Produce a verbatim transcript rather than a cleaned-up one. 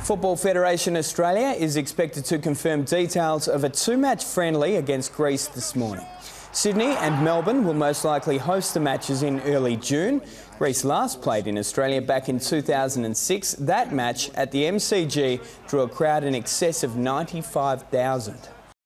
Football Federation Australia is expected to confirm details of a two-match friendly against Greece this morning. Sydney and Melbourne will most likely host the matches in early June. Greece last played in Australia back in two thousand six. That match at the M C G drew a crowd in excess of ninety-five thousand.